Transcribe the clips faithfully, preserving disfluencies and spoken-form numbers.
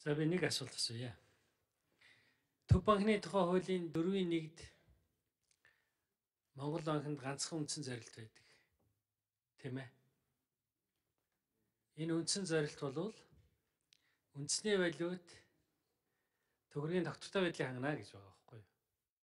За би нэг асуулт асууя. Төв банкны тухай хуулийн дөрвийн нэгд Монгол банкнд ганцхан үндсэн зорилт байдаг. Тийм ээ. Энэ үндсэн зорилт бол үндэсний валют төгрөгийн тогтвортой байдлыг хангана гэж байгаа байхгүй юу?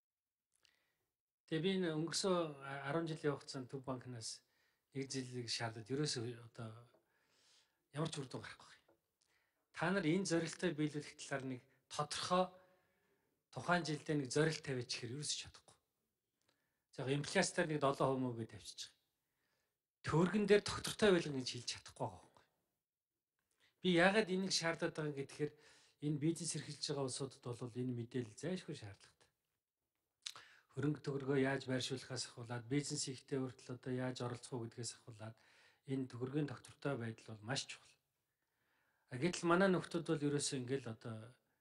Тэгээ би энэ өнгөрсөн арван жилийн хугацаанд Төв банкнаас нэг жилийг шаардаад ерөөсөө одоо ямар ч үр дүн гарахгүй. Та нар энэ зорилттой биелүүлэх талаар нэг тодорхой тухайн жилдээ нэг зорилт тавьж ихээр ерөөсөө чадахгүй. За инфляцтаар нэг долоо хувь мөнгө тавьчих. Төгрөгөн дээр тогтвортой байлгана гэж хэлж чадахгүй байгаа байхгүй. Би яагаад энийг шаардаад байгаа гэхээр энэ бизнес эрхэлж байгаа улсуудад бол энэ мэдээлэл зайлшгүй шаардлагатай. Хөрөнгө төгрөгөө яаж байршуулахаас ахуулаад бизнес ихтэй хүртэл одоо яаж оролцох уу гэдгээс ахуулаад энэ төгрөгийн тогтвортой байдал бол маш чухал. А гэтэл манай нөхдүүд бол ерөөсөө ингээл одоо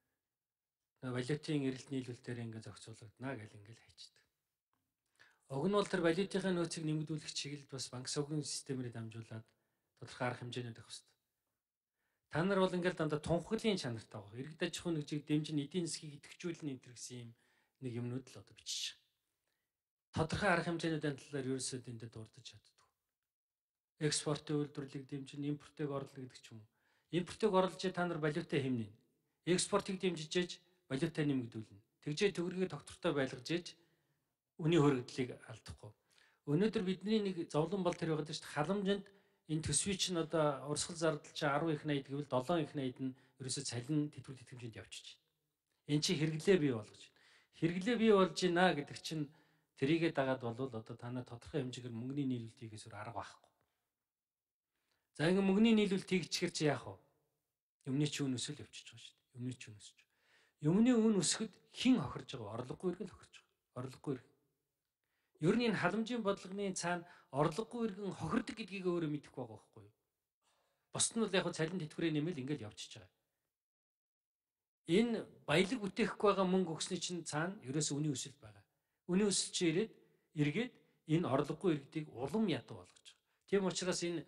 валютын эрэлт нийлүүлэлтээр ингээд зохицуулагдана гэл ингээл хайчдаг. Уг нь бол тэр валютын нөөцийг нэмэгдүүлэх чиглэлд бас банк сувгийн системээр дамжуулаад тодорхой арга хэмжээний өгөх хэрэгтэй. Та нар бол ингээл дандаа тунхаглын чанартай байгаа. Иргэд аж ахуйн нэгжийг дэмжин эдийн засгийг идэвхжүүлнэ энэ гэсэн юм нэг юмнууд л одоо бичиж байгаа. Тодорхой арга хэмжээнүүдийн талаар ерөөсөө дэндээ дурдж чаддаг. Экспортын үйлдвэрлэлийг дэмжин, импортыг орлоо гэдэг ч юм уу. Импортыг орлож та нар валютаа хэмнэ. Экспортыг дэмжиж валютаа нэмэгдүүлнэ. Тэгжээ төгрөгийг тогтвортой байлгаж ээж үнийн хөрөгдлийг алдахгүй. Өнөөдөр бидний нэг зовлон бол тэр байгаа шүү дээ. Халамжинд энэ төсвийн чинь одоо урсгал зардал чинь арван их найд гэвэл долоон их найд нь ерөөсөө цалин тэтгэвэр тэтгэмжинд явчихж байна. Энд чи хэрэглээ бий болгож байна. Хэрэглээ бий болж байна гэдэг чинь тэрийгэ дагаад болвол одоо танаа тодорхой хэмжээгээр мөнгөний нийлүүлэлт хийхээс өөр арга байхгүй. За ингэ мөнгөний нийлүүлэлт хийчихэр чи яах вэ? Өмнө чи үн өсөл явчихж байгаа шүү дээ. Өмнө чи үн өсөж. Өмнө үн өсөхөд хэн хохирж байгаа? Орлогогүй иргэн хохирж байгаа. Орлогогүй иргэн. Ер нь энэ халамжийн бодлогын цаана орлогогүй иргэн хохирдог гэдгийг өөрөө мэдэхгүй байгаа байхгүй юу? Босд нь бол яг цалин тэтгэврээ нэмэл ингээл явчихж байгаа. Энэ баялаг бүтээхгүй байгаа мөнгө өгсөний чинь цаана ерөөсөө үнийн өсөлт байгаа. Үнийн өсөлт чи ирээд эргээд энэ орлогогүй иргэдийг улам ядуу болгож байгаа. Тийм учраас энэ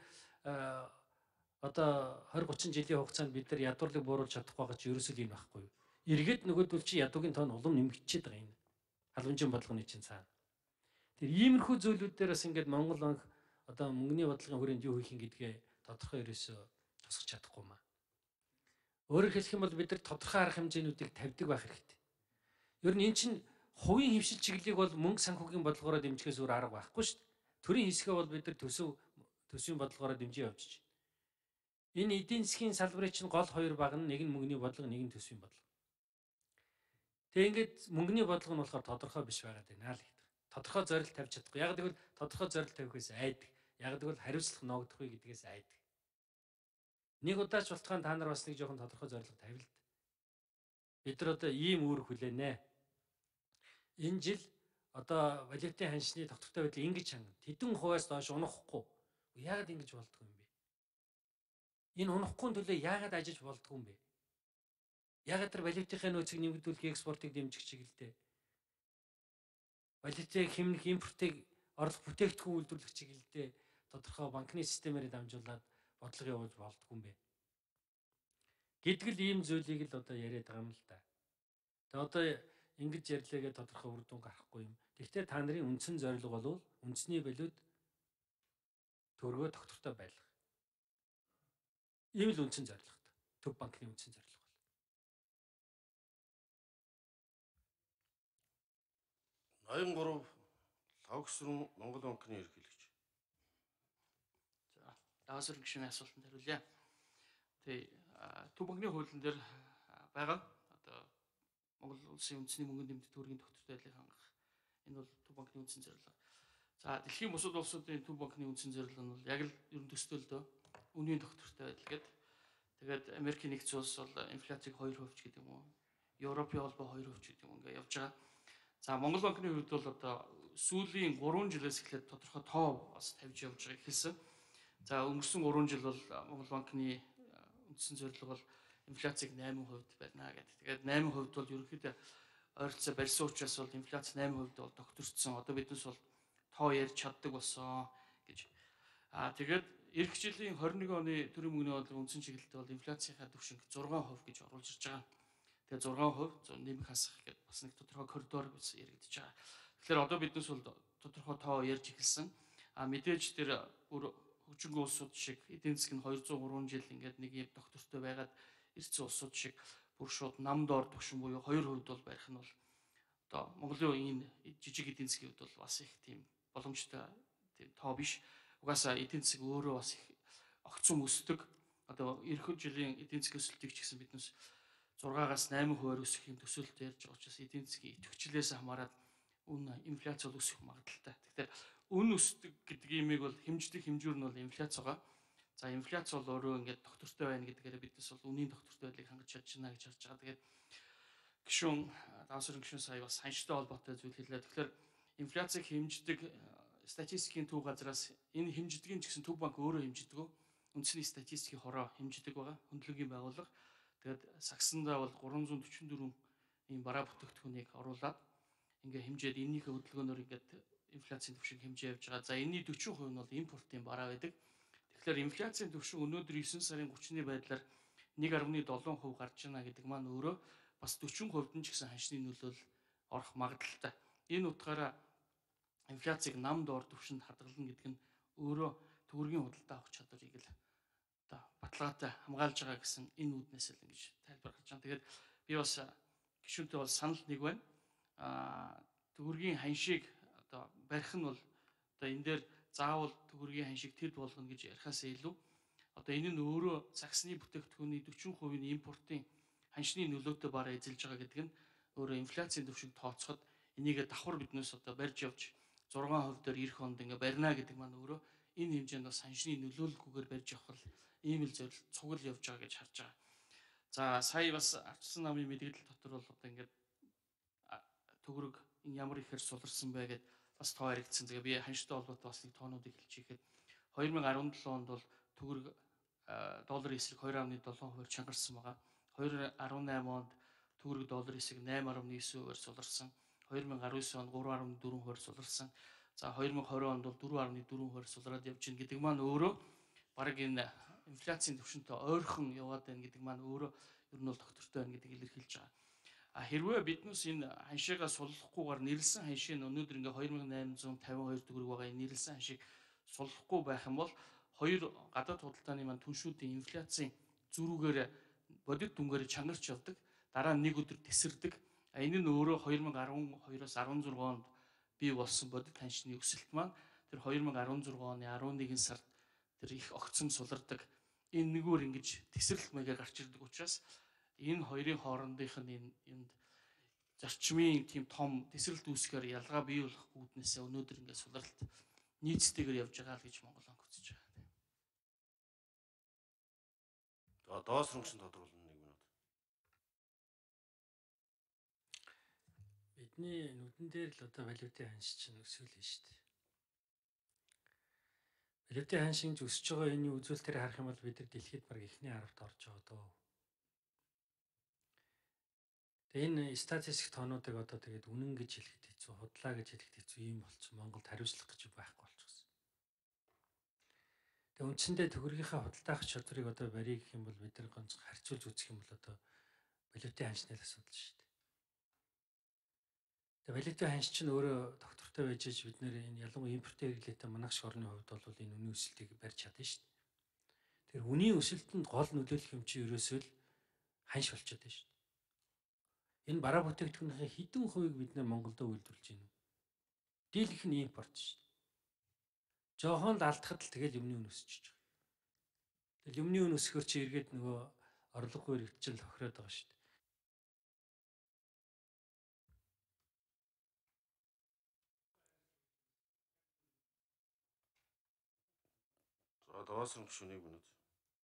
одоо двадцать тридцать жилийн хугацаанд бид нар ядуурлыг бууруулж чадахгүй байгаа чи ерөөсөө юм байхгүй юу? Эргээд нөгөөдөл чи ядуугийн тоон улам нэмэгдчихэд байгаа энэ халамжийн бодлогын чинь цаана. Тэр иймэрхүү зүйлүүд дээр бас ингээд Монгол банк одоо мөнгөний бодлогын хүрээнд юу хийх юм гэдгээ тодорхой ерөөсөө тусгах чадахгүй маа. Өөрөөр хэлэх юм бол бид нар тодорхой арга хэмжээнүүдийг тавьдаг байх хэрэгтэй. Ер нь эн чинь хувийн хөвшил чиглэлийг бол мөнгө санхүүгийн бодлогоор дэмжихээс өөр арга байхгүй шүү дээ. Төрийн хэсгээ бол бид нар төсөв төсвийн бодлогоор дэмжиж явж байна. Энэ эдийн засгийн салбарын чинь гол хоёр баг нь нэг нь мөнгөний бодлого, нэг нь төсвийн бодлого. Тэгээ ингээд мөнгөний бодлого нь болохоор тодорхой биш байгаад байна л гэдэг. Тодорхой зорилт тавьж чадахгүй. Яг гэвэл тодорхой зорилт тавихээс айдаг. Яг гэвэл хариуцлага ногдохгүй гэдгээс айдаг. Нэг удаач болтохын та нар бас нэг жоохон тодорхой зорилго тавил л. Бид нар одоо ийм үүрэг хүлээнэ. Энэ жил одоо валютын ханшны тогтвортой байдлыг ингэж хангана. Тэдэн хувиас доош унахгүй. Яагаад ингэж болдгоо юм бэ? Энэ унахгүй төлөө яагаад ажиж болдгоо юм бэ? Яагаад тэр валютын нөөцийг нэмэгдүүлэх экспортыг дэмжих чиглэлдээ валютыг хэмнэх импортыг орлого бүтээгдэхүүн үйлдвэрлэх чиглэлдээ тодорхой банкны системээр дамжуулаад бодлого явуулж болдгоо юм бэ? Гэдгэл ийм зүйлийг л одоо яриад байгаа юм л да. Тэгээ одоо ингэж ярьлаагээ тодорхой үр дүн гарахгүй юм. Гэхдээ та нарын үндсэн зорилго бол үндэсний валют төгрөгөө тогтвортой байлгах. Ийм л үндсэн зорилготой. Төв банкны үндсэн зорилго. ноён гурав Лавгсрын Монгол банкны ерөнхийлөгч. За, Лавгсрын гишүүний асуултанд хариулъя. Тэгээ Төв банкны хуулийн дээр байгаа одоо Монгол улсын үндэсний мөнгөнд нэмэлт төгрөгийн тогтвортой байдлыг хангах. Энэ бол Төв банкны үндсэн зорилго. За, дэлхийн бусад улсуудын Төв банкны үндсэн зорилго нь бол яг л ерөн төстөлдөө үнийн тогтвортой байдал гэдэг. Тэгээд Америкийн нэгдсэн улс бол инфляцийг хоёр хувьч гэдэг юм уу? Европын холбоо хоёр хувьч гэдэг юм ингээ явж байгаа. За, Монгол банкны хувьд бол одоо сүүлийн гурван жилээс эхлээд тодорхой тоо бас тавьж явж байгааг хэлсэн. За, өнгөрсөн гурван жил бол Монгол банкны үндсэн зорилго бол инфляцийг найман хувьд байна гэдэг. Тэгээд найман хувьд бол ерөнхийдөө ойролцоо барьсан учраас бол инфляц найман хувьд бол тогтворцсон. Одоо биднес бол тоо ярьж чаддаг болсон гэж. Аа тэгээд эх жилийн тwenty twenty-one оны төрийн мөнгөний бодлого үндсэн чиглэлд бол инфляцийнхаа түвшинг six percent гэж оруулж ирж байгаа. Тэгээ six percent нэмэх хасах гэдэг бас нэг тодорхой коридор гэж яригдж байгаа. Тэгэхээр одоо биднес бол тодорхой тоо ярьж эхэлсэн. А мэдээж тэр бүр хөгжингүй улсууд шиг эдийн засаг нь two hundred three жил ингээд нэг юм доктортой байгаад ирсэн улсууд шиг бүр шууд нам доор түвшин буюу two percent бол барих нь бол одоо Монголын энэ жижиг эдийн засгийн хувьд бол бас их тийм боломжтой тийм тоо биш. Угаасаа эдийн засаг өөрөө бас их огцом өсдөг. Одоо эх жилийн эдийн засгийн өсөлтийг ч гэсэн биднес six-аас eight percent өсөх юм төсөөлт ярьж байгаа учраас эдийн засгийн идэвхжлээс хамаарат үн инфляц бол өсөх магадaltaй. Тэгэхээр үн өсдөг гэдэг имийг бол хэмждэг хэмжүүр нь бол инфляц байгаа. За инфляц бол өөрөө ингээд доктортой байна гэдгээр биднес бол үнийн доктортой байдлыг хангаж чадж байна гэж харж байгаа. Тэгээд гишүүн давсрын гишүүн сая бас ханштай холбоотой зүйл хэллээ. Тэгэхээр инфляцийг хэмждэг статистикийн төв газраас энэ хэмждгийн ч гэсэн төв банк өөрөө хэмждэг. Үндэсний статистикийн хороо хэмждэг байгаа. Хөндлөнгийн байгууллага. Тэгээд сагсандаа бол three hundred forty-four ийм бараа бүтээгдэхүүнийг оруулаад ингээ хэмжээд энэнийхээ хөдөлгөөнөөр ингээд инфляцийн түвшинг хэмжээ явж байгаа. За энэний forty percent нь бол импортын бараа байдаг. Тэгэхээр инфляцийн түвшин өнөөдөр nine сарын thirty-ны байдлаар one point seven percent гарч байна гэдэг маань өөрөө бас forty percent нь ч гэсэн ханшны нөлөөл орох магадaltaй. Энэ утгаараа инфляцийг нам доор түвшинд хадгална гэдэг нь өөрөө төгрөгийн худалдаа авах чадварыг л одоо баталгаатай хамгаалж байгаа гэсэн энэ үүднээс л ингэж тайлбар гарч байгаа. Тэгээд би бас гишүүнтэй бол санал нэг байна. Аа төгрөгийн ханшийг одоо барих нь бол одоо энэ дээр заавал төгрөгийн ханшийг тэд болгоно гэж ярихаас илүү одоо энэ нь өөрөө саксны бүтээгдэхүүний forty percent-ийн импортын ханшны нөлөөтэй бараа эзэлж байгаа гэдэг нь өөрөө инфляцийн түвшинг тооцоход энийгээ давхар биднээс одоо барьж явж six percent дээр эх онд ингээ барина гэдэг маань өөрөө энэ хэмжээнд бас ханшны нөлөөлөлгүйгээр барьж явах ийм л зөв цугл явж байгаа гэж харж байгаа. За сая бас ардчсан намын мэдээлэл дотор бол одоо ингээд төгрөг ямар ихээр суларсан бэ гэд бас тоо яригдсан. Тэгээ би ханштай холбоотой бас нэг тоонуудыг хэлж ихэд twenty seventeen онд бол төгрөг долларын эсрэг two point seven percent чангарсан байгаа. twenty eighteen онд төгрөг долларын эсрэг eight point nine percent суларсан. twenty nineteen онд three point four percent суларсан. За twenty twenty онд бол four point four percent сулраад явж гин гэдэг маань өөрөө баг энэ инфляцийн түвшинтэй ойрхон яваад байна гэдэг маань өөрөө ер нь бол доктортой байна гэдгийг илэрхийлж байгаа. А хэрвээ биднес энэ ханшигаа суллахгүйгээр нэрлсэн ханшийг өнөөдөр ингээ twenty-eight fifty-two төгрөг байгаа энэ нэрлсэн ханшийг суллахгүй байх юм бол хоёр гадаад худалдааны маань түншүүдийн инфляцийн зөрүүгээр бодит дүнгээр чангарч явдаг. Дараа нь нэг өдөр тесэрдэг. А энэ нь өөрөө twenty twelve-аас sixteen онд бий болсон бодит ханшны өсөлт маань тэр twenty sixteen оны eleven сард тэр их огцом сулардаг. Энэ нэгүр ингэж тесрэлт мэгээ гарч ирдэг учраас энэ хоёрын хоорондынх нь энэ энд зарчмын тийм том тесрэлт үүсгээр ялгаа бий болох үүднээсээ өнөөдөр ингээд сулралт нийцтэйгээр явж байгаа л гэж Монгол банк үзэж байгаа. За доос руу чинь тодруулна нэг минут. Бидний нүдэн дээр л одоо валютын ханш чинь өсөөлнө шүү дээ. Валютын ханш ингэж өсөж байгаа энэ үзүүлэлтээр харах юм бол бид нар дэлхийд баг эхний харавт орж байгаа дөө. Тэгээ энэ статистик тоонуудыг одоо тэгээд үнэн гэж хэлэхэд хэцүү, худлаа гэж хэлэхэд хэцүү юм болчих. Монголд хариуцлах гэж байхгүй болчихсон. Тэгээ үндсэндээ төгрөгийнхаа худалдаах чадварыг одоо барья гэх юм бол бид нар ганц харьцуулж үзэх юм бол одоо валютын ханшны асуудал шүү дээ. Тэгээ валютын ханш чинь өөрөө доктортой байж иж бид нэр энэ ялангуяа импортын хэрэглээтэй манайх шиг орны хувьд бол энэ үнийн өсөлтийг барьж чадна шүү дээ. Тэр үнийн өсөлтөнд гол нөлөөлөх юм чи ерөөсөө л ханш болчиход байна шүү дээ. Энэ бараа бүтээгдэхүүнийхээ хэдэн хувийг бид нэр Монголдо үйлдвэрлэж байна вэ? Дийлэнх нь импорт шүү дээ. Жохон л алдахад л тэгэл юмны үн өсөж байгаа. Тэгэл юмны үн өсгөр чи эргээд нөгөө орлогогүй хэрэгжил хохироод байгаа шүү дээ. За доос руу чинь нэг минут.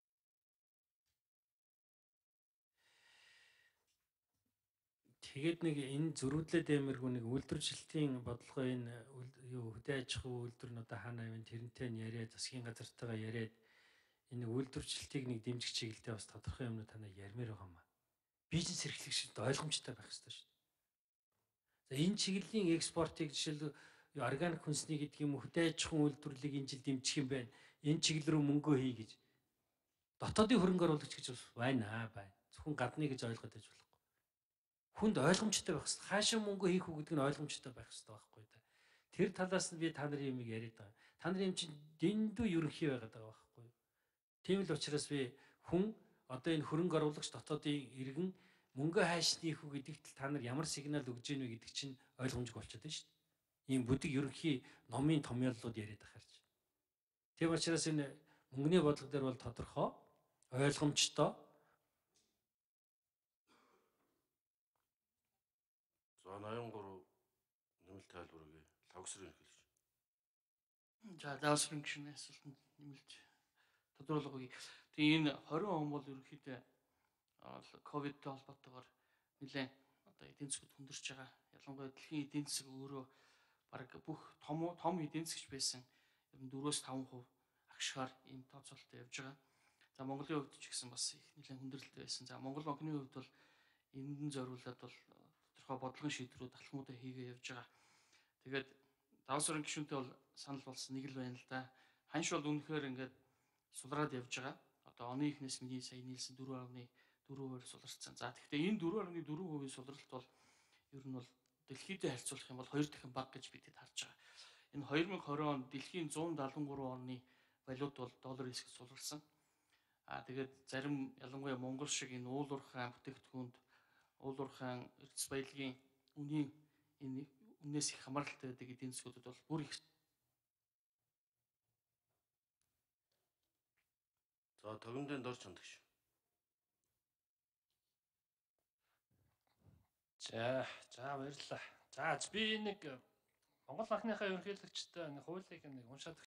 Тэгээд нэг энэ зөрүүдлээд амиргүй нэг үйлдвэржилтийн бодлого энэ юу хөдөө аж ахуй үйлдвэр нь одоо хаана явна тэрнтэй нь яриад засгийн газартайгаа яриад энэ үйлдвэржилтийг нэг дэмжих чиглэлдээ бас тодорхой юмнууд танаа ярмаар байгаа юм аа. Бизнес эрхлэгчид ойлгомжтой байх хэрэгтэй шүү дээ. За энэ чиглэлийн экспортыг жишээл органик хүнсний гэдэг юм хөдөө аж ахуйн үйлдвэрлэлийг энэ жил дэмжих юм байна. энэ чиглэл рүү мөнгөө хий гэж дотоодын хөрөнгө оруулагч гэж бас байна аа байна. Зөвхөн гадны гэж ойлгоод байж болохгүй. Хүнд ойлгомжтой байх хэрэгтэй. Хаашаа мөнгө хийх үү гэдэг нь ойлгомжтой байх хэрэгтэй байхгүй да. Тэр талаас нь би та нарын юмыг яриад байгаа. Та нарын юм чинь дэндүү ерөнхий байгаад байгаа байхгүй юу? Тийм л учраас би хүн одоо энэ хөрөнгө оруулагч дотоодын иргэн мөнгө хайшны их үү гэдэгт та нар ямар сигнал өгж гэнэ вэ гэдэг чинь ойлгомжгүй болчиход байна шүү дээ. Ийм бүдэг ерөнхий номын томьёоллууд яриад ахаарч. Тийм учраас энэ мөнгөний бодлого дээр бол тодорхой ойлгомжтой. За восемьдесят три нэмэлт тайлбарыг лавгсрын хэлж. За даасрын гишүүний асуултанд нэмэлт тодруулга өгье. Тэгээ энэ двадцать он бол ерөнхийдөө ковидтэй холбоотойгоор нэлээд одоо эдийн засгт хүндэрч байгаа. Ялангуяа дэлхийн эдийн засаг өөрөө баг бүх том том эдийн засгч байсан ер нь four-аас five percent агшгаар ийм тооцоололтой явж байгаа. За Монголын хувьд ч гэсэн бас их нэлээд хүндрэлтэй байсан. За Монгол банкны хувьд бол энэнд зориулаад бол тодорхой бодлогын шийдвэрүүд алхмуудаа хийгээ явж байгаа. Тэгээд давсрын гишүүнтэй бол санал болсон нэг л байна л да. Ханш бол үнэхээр ингээд сулраад явж байгаа. Одоо оны ихнээс миний сая нийлсэн four point four percent суларсан. За тэгэхээр энэ four point four percent сулралт бол ер нь бол дэлхийдээ харьцуулах юм бол хоёр дахин бага гэж бидэд харж байгаа. Энэ twenty twenty он дэлхийн one seventy-three оны валют бол доллар хэсэгт суларсан. Аа тэгээд зарим ялангуяа Монгол шиг энэ уул уурхайн бүтээгдэхүүнд уул уурхайн эрдэс баялагын үнийн энэ үнээс их хамааралтай байдаг эдийн засгуудад бол бүр их. За тогтмолын дор чандагш. За за баярлалаа. За би нэг Монгол банкныхаа ерөнхийлөгчтэй нэг хуулийг нэг уншаад